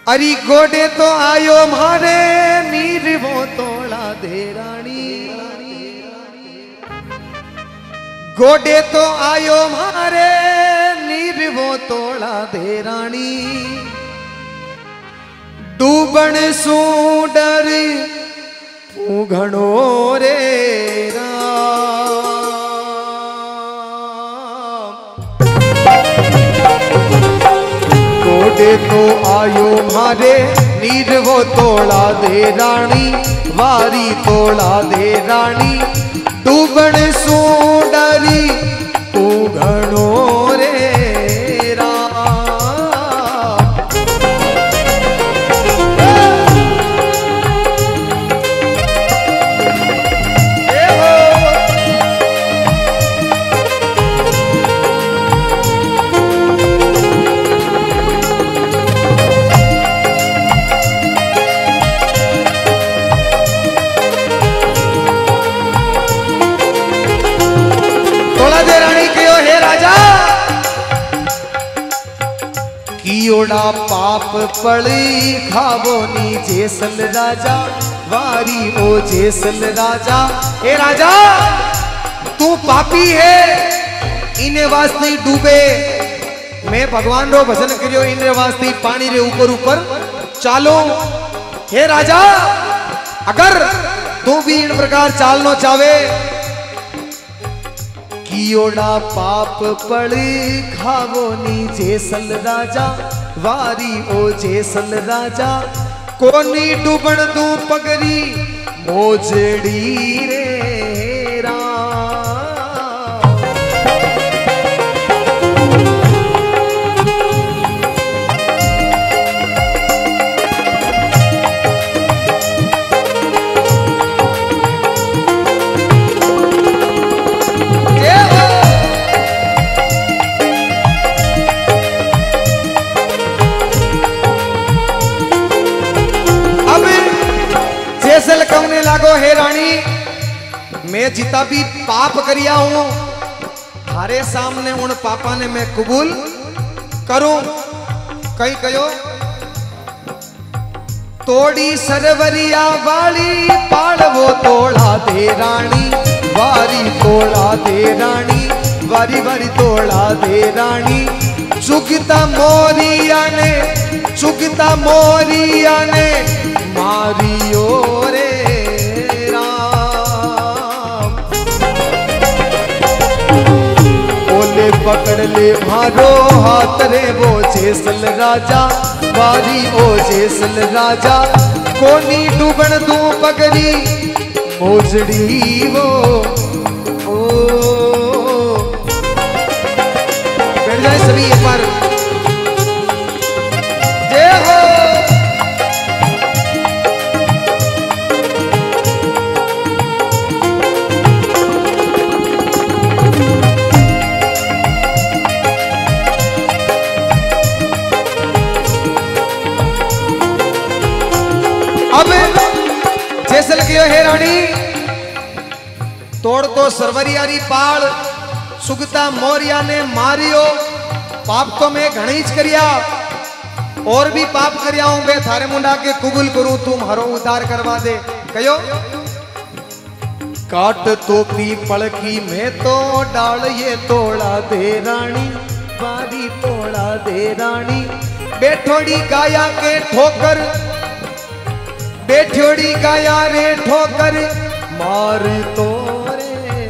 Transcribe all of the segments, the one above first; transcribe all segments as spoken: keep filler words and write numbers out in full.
अरी गोडे तो आयो मारे नीर वो तोड़ा दे रानी, गोडे तो आयो मारे नीर वो तोड़ा दे रानी, डूबण सू डर घणो रे राम। गोडे तो आयो मारे नीर वो तोड़ा दे रानी, वारी तोड़ा दे रानी, डूबण सू डरी तू घणो रे राम। कियोड़ा पाप पड़ी खावो नी जैसल राजा, वारी ओ जैसल राजा। ए राजा तू पापी है, इने वास्ते डूबे, मैं भगवान रो भजन करियो इने वास्ते पानी रे ऊपर ऊपर चालो। हे राजा अगर तू भी इन प्रकार चालनो चावे, कियोड़ा पाप पड़ी खावो नी जैसल राजा, वारी ओ जैसल राजा, कोनी डूबण तू पगरी मोजड़ी रे राम। जैसल कहने लागो हे रानी, मैं जितना भी पाप करिया हूं थारे सामने उन पापा ने मैं कबूल करूं। कहीं कहो तोड़ी सरवरिया वाली पाड़ वो तोड़ा दे रानी, वारी तोड़ा दे रानी, वारी वारी तोड़ा दे रानी, चुगता मोरिया ने, चुगता मोरिया ने मारियो रे राम। ओले पकड़ ले मारो हाथ रे वो जैसल राजा, वारी ओ जैसल राजा, कोनी डूबण तू पगड़ी मोजड़ी वो। ओ बैठ जाए सभी एक बार, जय हो। अब जैसल कियो हे रानी, तोड़ तो सरवरियारी पाल, सुगता मोरिया ने मारियो। पाप तो मैं घणीच करिया, और भी पाप करिया हूं, मैं थारे मुंडा के कबूल करूं, तुम हरो उद्धार करवा दे। कहो काट तो पीपल की मैं तो डाल ये तोड़ा दे रानी, वारी तोड़ा दे रानी, बैठोड़ी गाया के ठोकर, बैठोड़ी गाया रे ठोकर, मार तो रे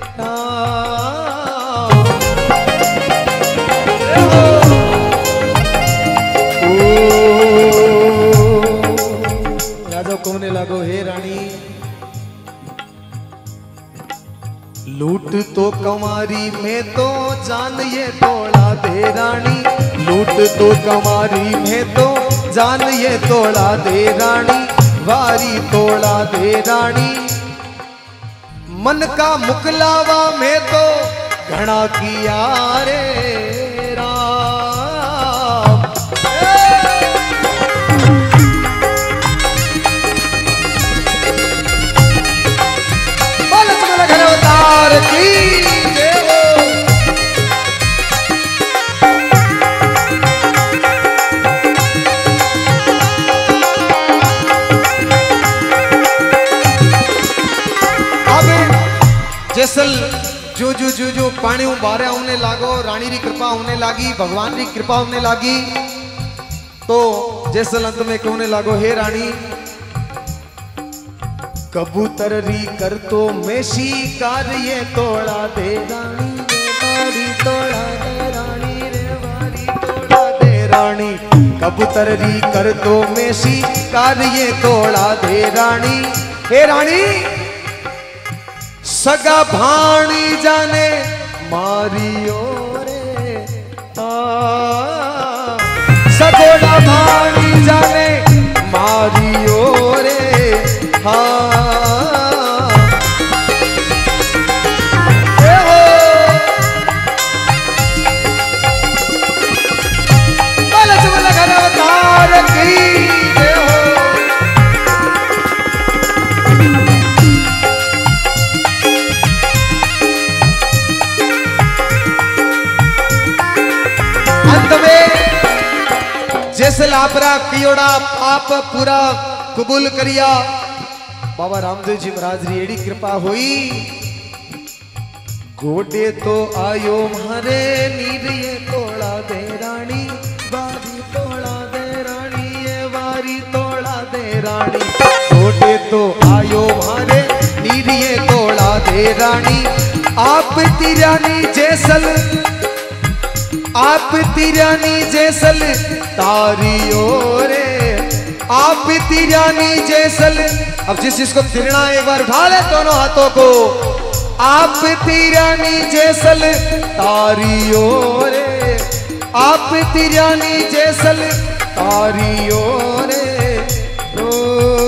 राजा कहने लागो हे रानी, लूट तो कमारी में तो जान ये तोड़ा दे रानी, लूट तो कमारी में तो जान ये तोड़ा दे रानी, वारी तोड़ा दे रानी, मन का मुकलावा में तो घना किया रे राम। बोल तुम्हारा घर अवतार की जय हो। हूँ बारह होने लागो, रानी री कृपा होने लागी, भगवान री कृपा होने लागी। तो जैसे अंत में कहने लागो, हे रानी कबूतर री कर तो मैं शिकार ये तोड़ा दे रानी रे वारी तोड़ा दे रानी रे वारी तोड़ा दे रानी। कबूतर री कर तो मैं शिकार ये तोड़ा दे रानी। हे रानी सगा भाणी जाने मारियो रे आ, सगोड़ा भाणी जाने मारियो रे हाँ। जैसे लापरा कियोड़ा पाप पूरा कबूल करिया, बाबा रामदेव जी महाराज री एड़ी कृपा हुई। गोडे तो आयो मारे नीर ये तोड़ा दे रानी वारी तोड़ा दे रानी ये वारी तोड़ा दे रानी। गोडे तो आयो मारे नीर ये तोड़ा दे रानी। आप तिरानी जैसल आप तिरानी जैसल तारियो रे आप तिरानी जैसल। अब जिस जिसको तिरना एक बार उठा ले दोनों हाथों को। आप तिरानी जैसल तारियो रे आप तिरानी जैसल तारियो रे ओ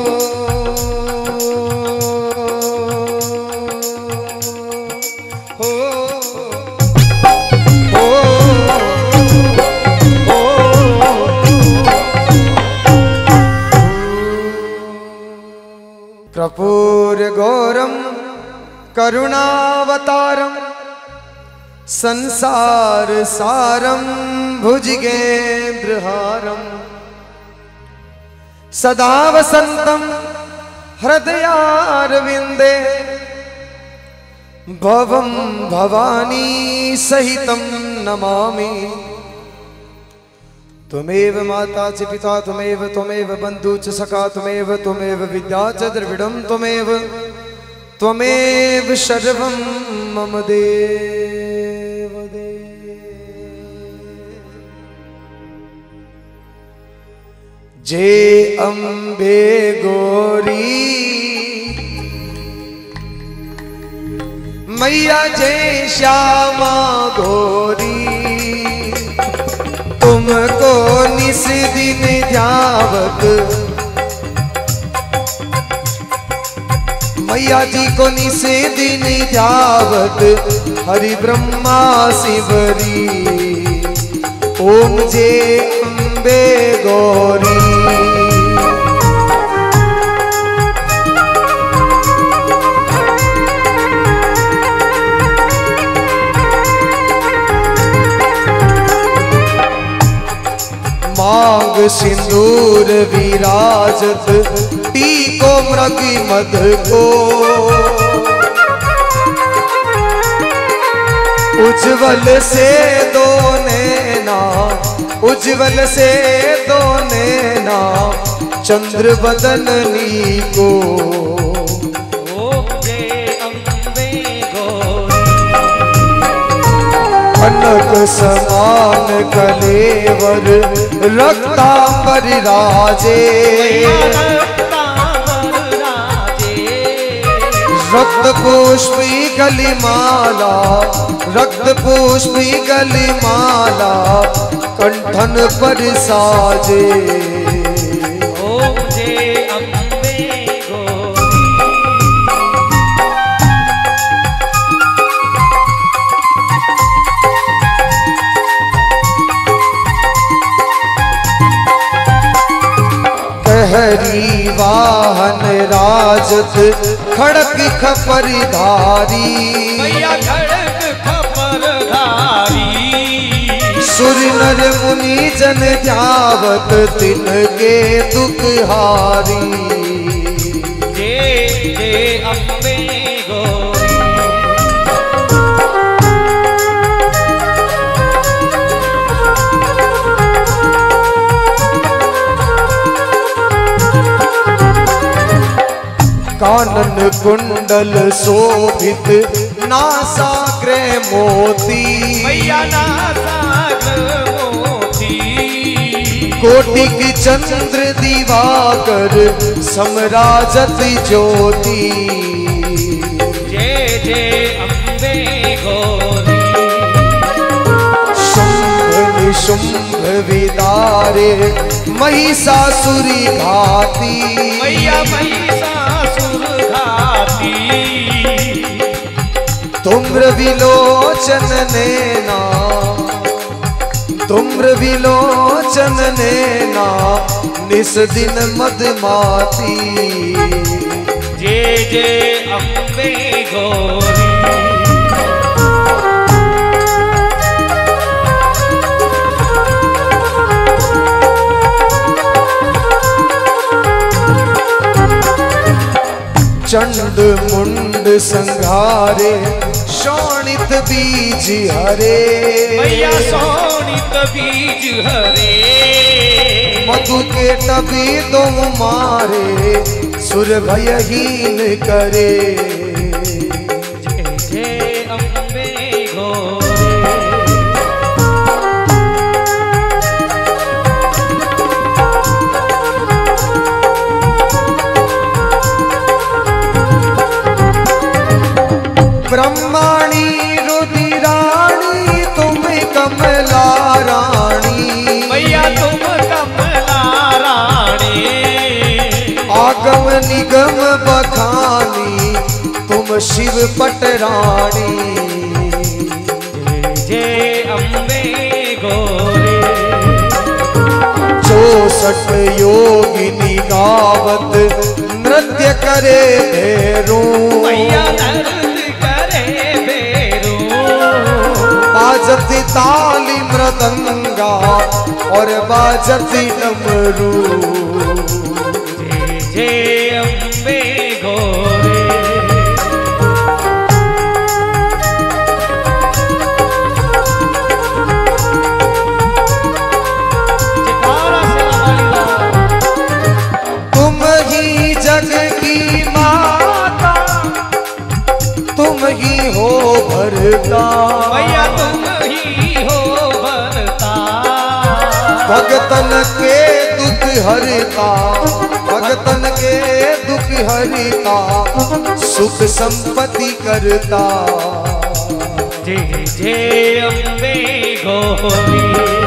कर्पूर गौरम करुणावतारम संसार सारम भुजगेन्द्रहारम सदा वसंतम हृदयारविंदे भवम भवानी सहितम नमामि। त्वमेव माता च पिता त्वमेव त्वमेव बंधु च सखा त्वमेव त्वमेव विद्या च द्रविडं त्वमेव त्वमेव सर्वं मम देव देव। जय अम्बे गौरी मैया जय श्यामा गौरी। तुमको निस दिन ध्यावत मैया जी को निस दिन ध्यावत हरि ब्रह्मा शिवरी। ओम जय अम्बे गौरी। मांग सिंदूर विराजत टीको मृग मध को। उज्जवल से दो नैना उज्जवल से दो नैना चंद्र बदननी को। कनक समान कलेवर रक्तांबर राजे। रक्त पुष्पी गलिमाला रक्त पुष्पी गलिमाला कंठन पर साजे। हरी वाहन राजत खड़क खपरधारी। मैया खड़क खपरधारी। सुर नर मुनि जन ध्यावत तिनके दुखहारी। जय जय अम्बे गौरी। कानन कुंडल शोभित नासाग्र मोती मैया नासाग्र मोती कोटिक चंद्र दिवाकर समराजत ज्योति जय जय अम्बे गौरी शुंभ निशुंभ विदारे महिषासुरी घाती मैया महिषासुर घाती तुम्र विलोचन नैना तुम्र विलोचन नैना निस दिन मदमाती जय जय अम्बे गौरी चंड मुंड संघारे शोणित बीज हरे मैया शोणित बीज हरे मधु के टबी दो मारे सुर भयहीन करे जय जय अम्बे गौरी ब्रह्माणी रुधिराणी तुम कमला रानी मैया तुम कमला रानी आगम निगम बखानी तुम शिव पटरानी जय जय अम्बे गौरी चौसठ योगिनी गावत नृत्य करे भैरू मैया नृत्य करे भैरू बाजती ताली मृदंगा और बाजती डमरू जय जय अम्बे गौरी जयकारा तुम ही जग की माता तुम ही हो भरता मैया तुम ही हो भरता भगतन के दुख हरता भगतन के दुख हरता सुख संपत्ति करता जय जय अम्बे गौरी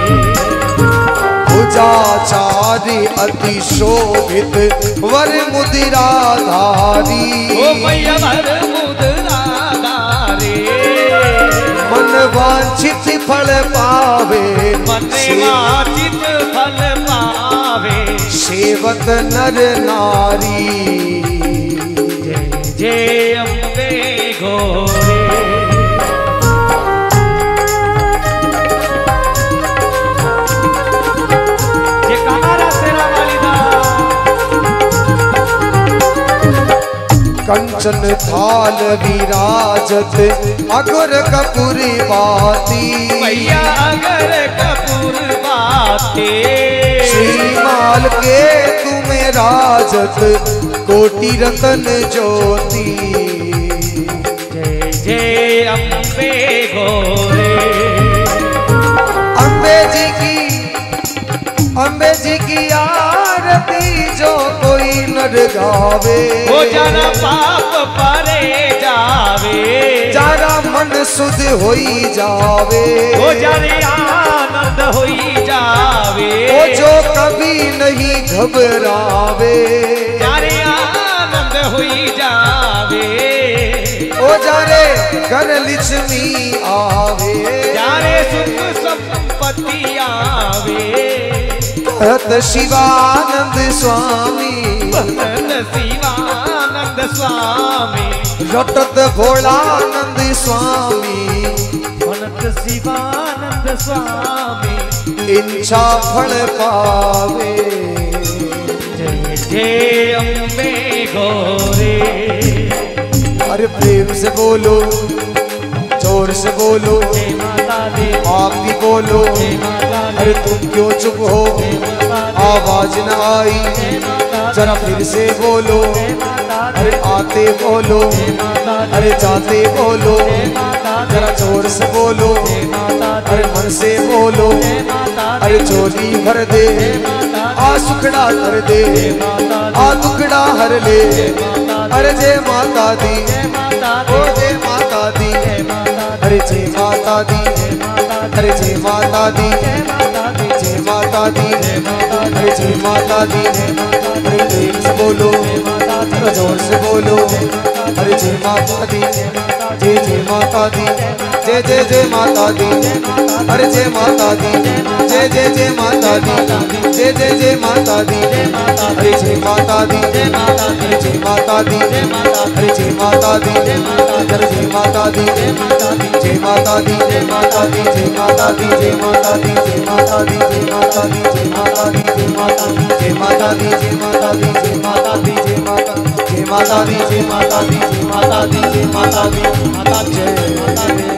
भुजाचारी अति शोभित वर मुदिराधारी ओ मैया वर मुद्राधारी मन वांछित फल पावे मन वांछित फल पावे सेवक नर नारी जय जय अम्बे गौरी जयकारा तेरा वालिदा कंचन थाल विराजत अगर कपूरी बाती मैया अगर कपूर बाते श्रीमाल के तुम्हें राजत कोटि रतन ज्योति जय जय अम्बे गौरी अम्बे जी की अम्बे जी की आरती जो कोई नर गावे हो जाना पाप परे जावे जारा मन सुध होई जावे हो जाने आनंद होई जावे वो जो कभी नहीं घबरावे जाने आनंद होई जावे ओ जारे घर लक्ष्मी आवे जाने सुख संपत्ति आवे भरत शिवानंद स्वामी भक्त शिवानंद स्वामी रटत भोलानंद स्वामी भक्त शिवानंद स्वामी इच्छा फल पावे जय जय अम्बे गौरी अरे प्रेम से बोलो जोर से बोलो जय माता दी आप भी बोलो जय माता दी अरे तुम क्यों चुप हो जय माता दी आवाज न आई जय माता जरा फिर से बोलो, अरे आते बोलो, अरे जाते बोलो, जरा जोर से बोलो, अरे मन से बोलो, अरे चोली भर दे, आ सुखड़ा कर दे, आ दुखड़ा हर ले, अरे जय माता दी, ओ जय माता दी, अरे जय माता दी, अरे जय माता दी, जय माता दी, अरे जय माता दी, अरे प्रेम से बोलो, अरे जोर से बोलो, अरे जय माता दी, जय जय माता दी, जय जय जय माता दी, अरे जय माता दी, जय जय जय माता दी, जय जय जय माता दी, अरे जय माता दी, अरे जय माता दी, अरे जय माता दी, अरे जय माता दी, जय माता दी, जय माता दी, जय माता दी, जय माता दी, जय माता दी, जय माता दी, जय माता दी, जय माता दी, जय माता दी, जय माता दी, जय माता दी, जय माता जय माता दी, जय माता दी, जय माता दी, जय माता दी, माता जय।